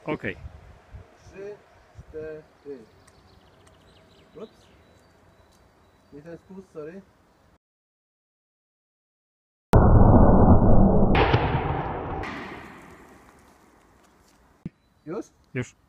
Okej. 3, 4. Ups. Nie ten spust, sorry. Już? Już.